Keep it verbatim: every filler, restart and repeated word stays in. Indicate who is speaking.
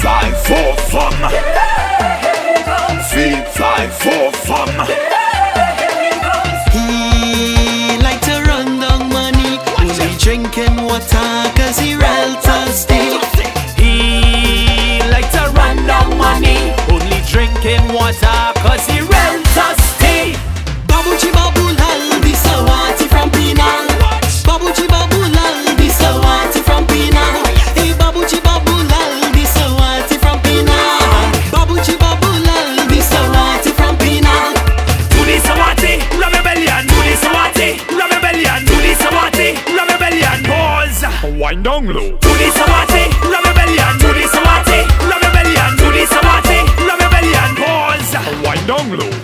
Speaker 1: fly for fun. Feet fly for fun.
Speaker 2: He like to run down money, only drinking water cause he real thirsty.
Speaker 3: He like to run down money, only drinking water cause he real thirsty.
Speaker 2: Babuji Babulal, the Sawati from Penal. Babuji Babulal, the Sawati from Penal. Hey Babuji Babulal, the Sawati from Penal. Babuji Babulal, the Sawati from Penal.
Speaker 3: Do the Sawati, love rebellion. Do the Sawati, love rebellion. Do the Sawati, love rebellion. Pause.
Speaker 1: Wind down low.
Speaker 3: Do the Sawati, love rebellion. Do the Sawati, love rebellion. Do the Sawati, love rebellion. Pause.
Speaker 1: Wind down low.